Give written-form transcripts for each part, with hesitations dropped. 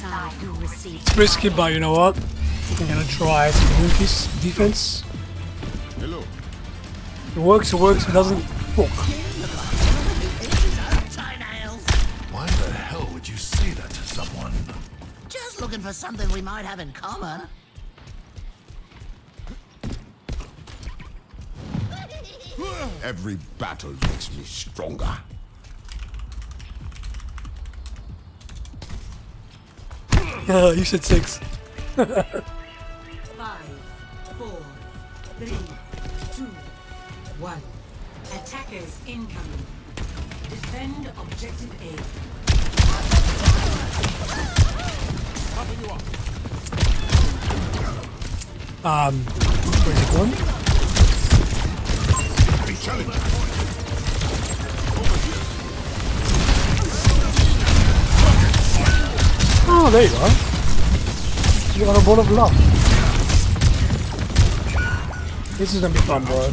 decide who receives. It's risky, but you know what? I'm gonna try to move his defense. Hello. It works, if it doesn't, fuck. Why the hell would you say that to someone? Just looking for something we might have in common. Every battle makes me stronger. You said 6. 5, 4, 3, 2, 1. Attackers incoming. Defend objective A. Where's it going? Oh, there you are. You got a ball of love. This is gonna be fun, bro.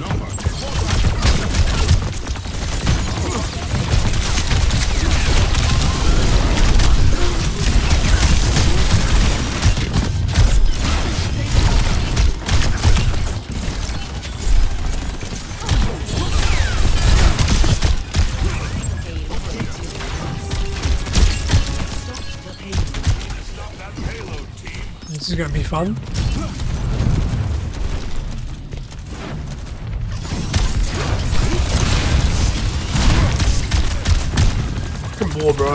This is gonna be fun. Good ball, bro.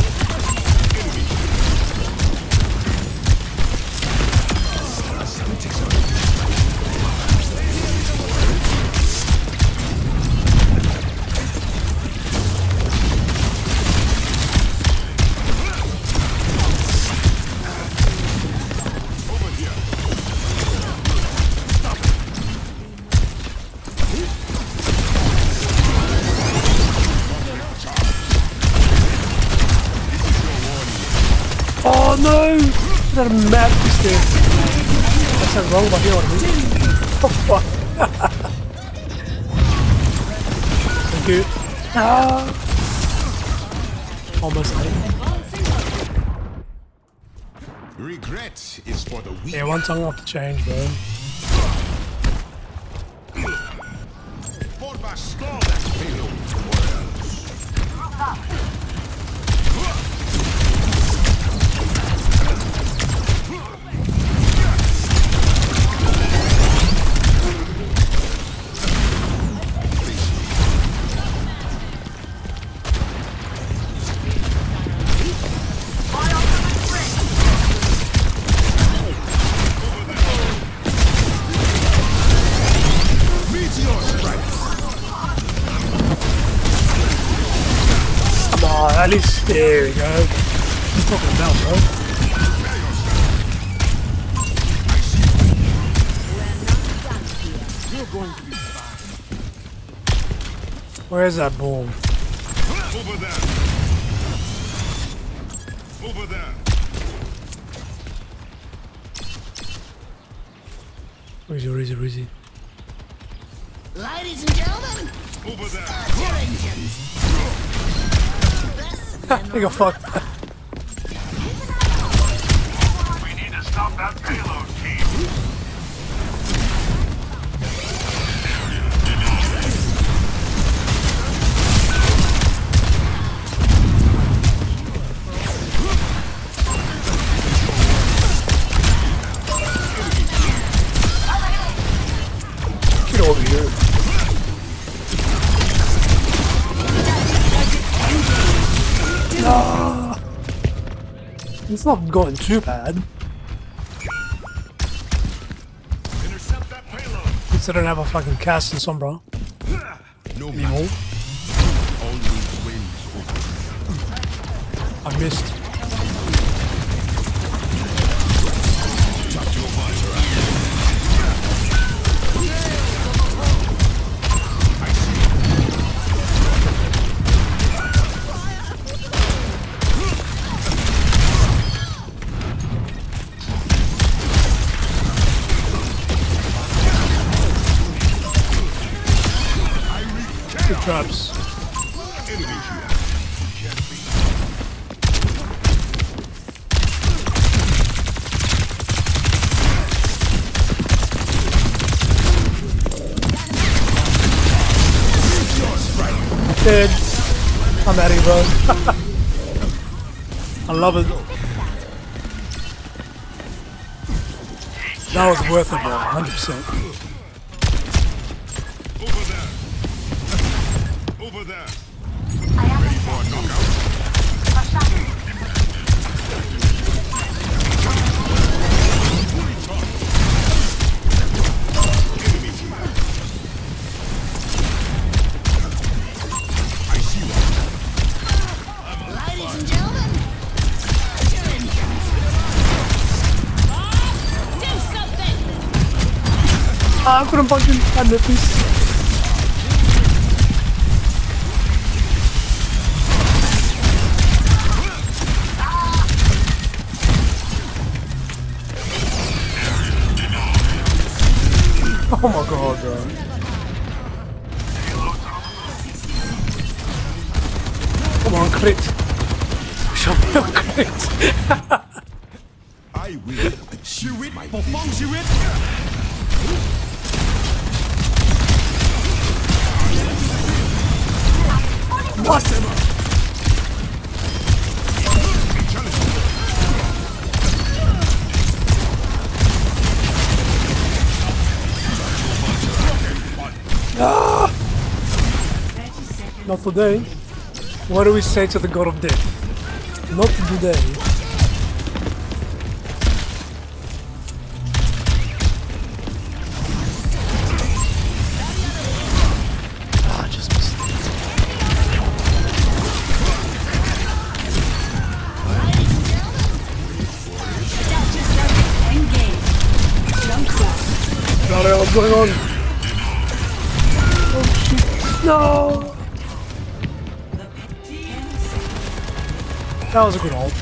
Oh no! That mad mistake. That sounds wrong, but you know what I mean. Oh fuck. Thank you. Ah. Almost had it. Regret is for the weak. Yeah, one tongue off the change, bro. For Baston, that payload works. At least, there we go. What are you talking about, bro? Where is that ball? Over there. Over there. Where is he? Where is he? Where is he? Ladies and gentlemen, Over there. start your engines. He got fucked. We need to stop that payload, team. Get over here. No. It's not going too bad. Intercept that payload. At least I don't have a fucking cast and sombra No anymore. Always wins over. I missed. Touch your visor. Good traps. Enemy here. Can't be. Dead. I'm out of here, bro. I love it. That was worth it, bro. 100%. Over there. Ladies and gentlemen, Do something! Ah, I couldn't punch him. I missed this. Oh my god, bro. Come on, crit. Show me your crit. I will. What? Ah! Not today. What do we say to the god of death? Not today. Ah, just missed. Bloody hell, what's going on? Oh shit. No! That was a good ult.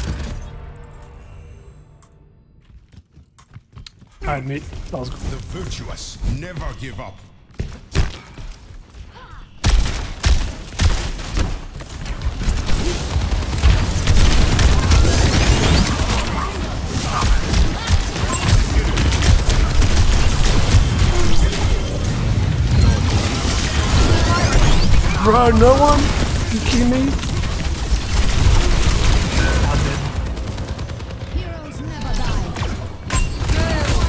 I admit, that was good. The virtuous never give up. Bro, no one? You kidding me? Heroes never die.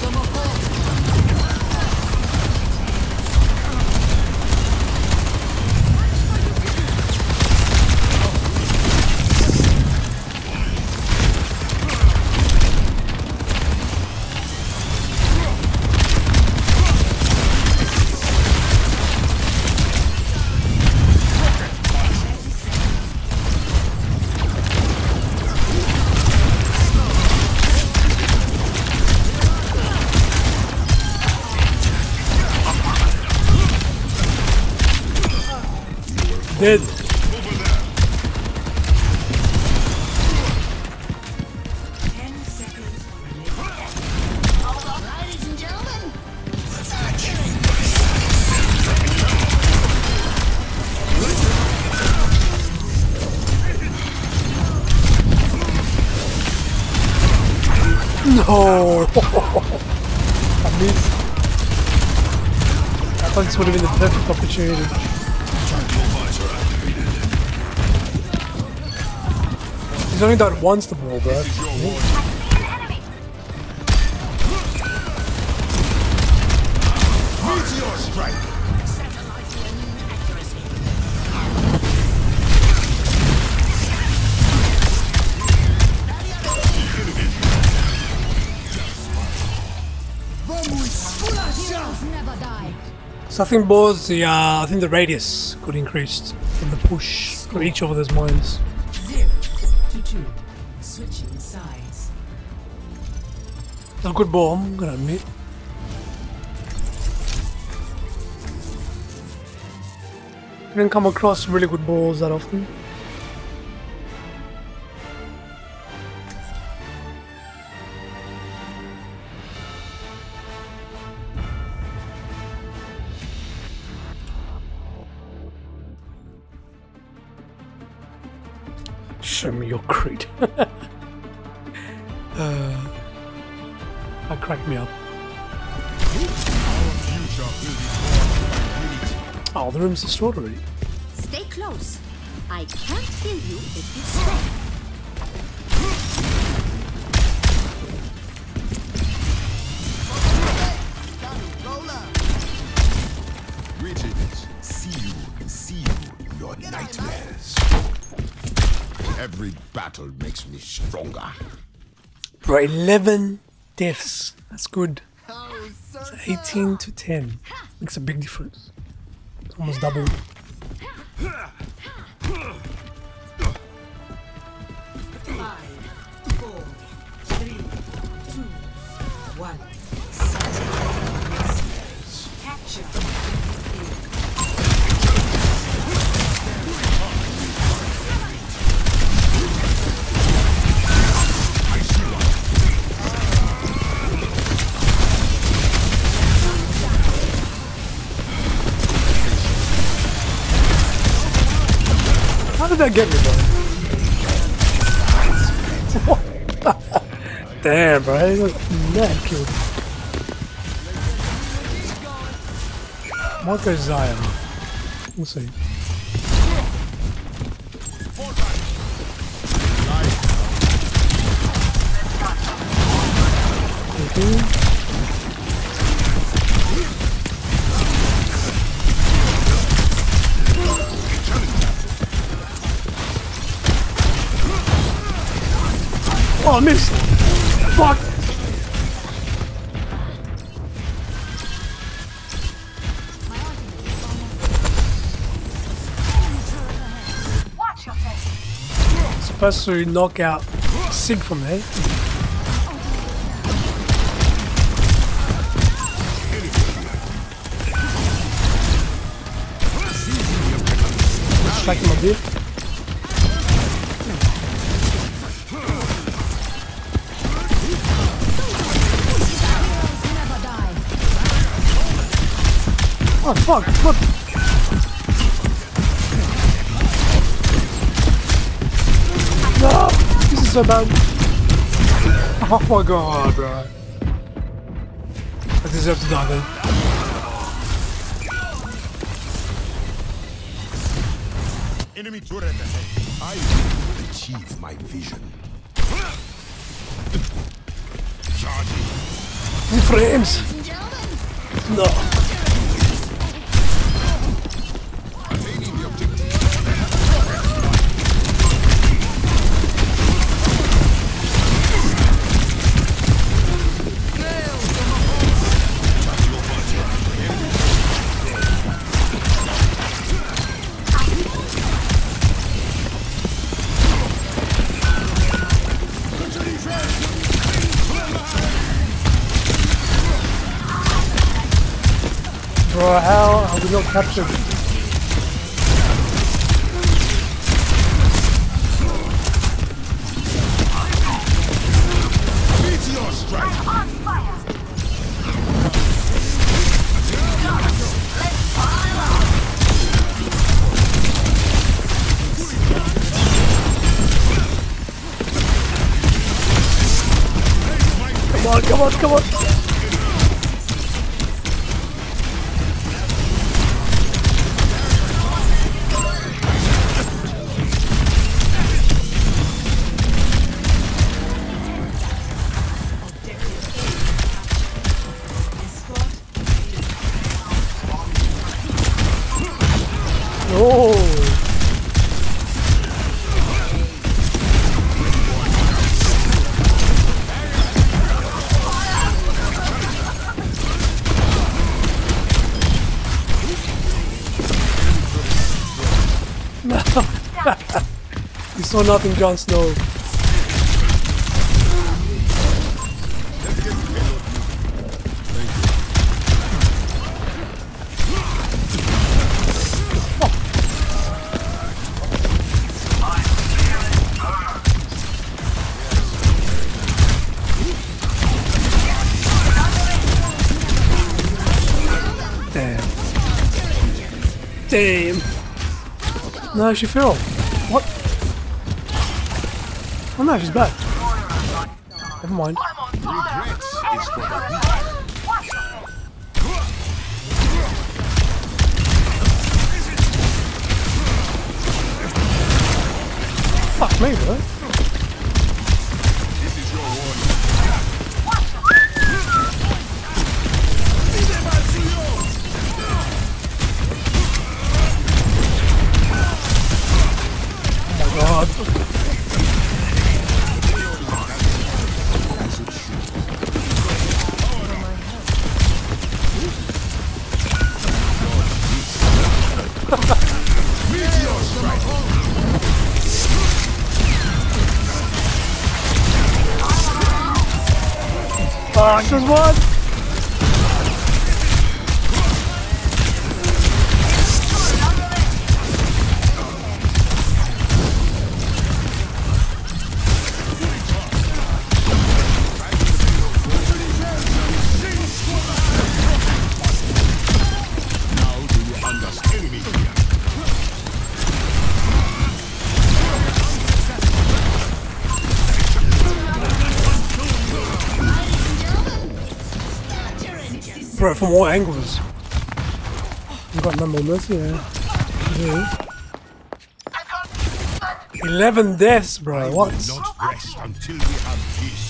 Dead. 10 seconds remaining. ladies and gentlemen, No! I missed. I thought this would have been the perfect opportunity. He's only done once the ball, bro. Meteor strike. Heroes never die. So I think both the I think the radius got increased from the push for each of those mines. 0 to 2. Switching sides. It's a good ball, I'm gonna admit. I didn't come across really good balls that often. Show me your crit. That cracked me up. Oh, the room's destroyed already. Stay close. I can't kill you if you stay. Greetings. See you, your nightmares. Every battle makes me stronger. Bro, 11 deaths. That's good. It's 18 to 10. Makes a big difference. It's almost double. Five, four, three, two, one. Capture. How did that get me, bro? Damn, bro. He was mad killed. Marco Zion. We'll see. Oh, I missed! Fuck! Supposed to knock out Sig from there. Distract him a bit. Oh fuck, look! No! This is so bad. Oh my god, bro. I deserve to die then. Enemy turret ahead. I will achieve my vision. Charging. In frames! No. Attaining the objective. Bro, how are we not captured? Meteor strike. Come on, come on, come on! Oh! You saw nothing, Jon Snow. Damn. Damn. No, she fell. What? Oh no, she's back. Never mind. Regrets is for the weak. Fuck me, bro. This is your warning. Oh my god. Fuck, there's one! Now do you understand enemy here? Bro, from all angles. We've got no more mercy there. Yeah. 11 deaths, bro. What? Not rest until we have peace.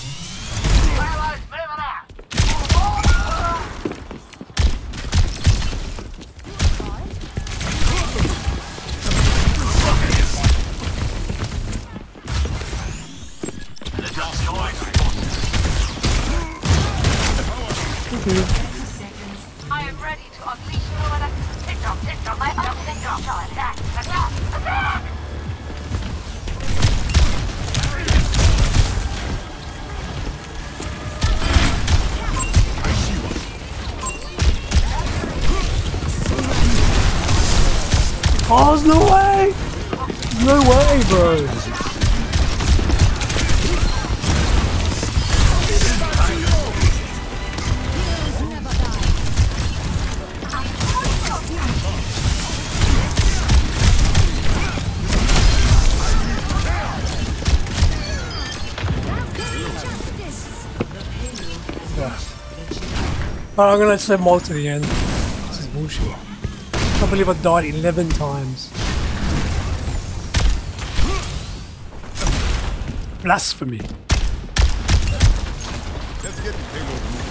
I am ready to unleash your tick-tock, my tick-tock, attack, attack, attack! I see one. Oh, there's no way! There's no way, bro. Alright, I'm gonna save them all to the end. This is bullshit. I can't believe I died 11 times. Blasphemy. Let's get the payload moving.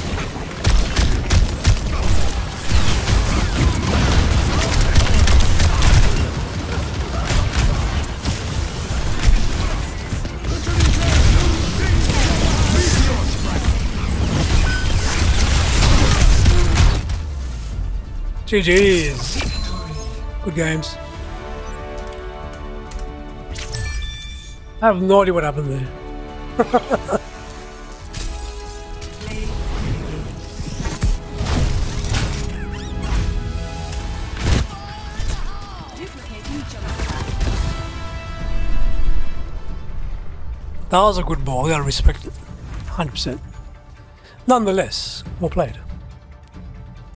GG's. Good games. I have no idea what happened there. That was a good ball, I gotta respect it. 100%. Nonetheless, well played.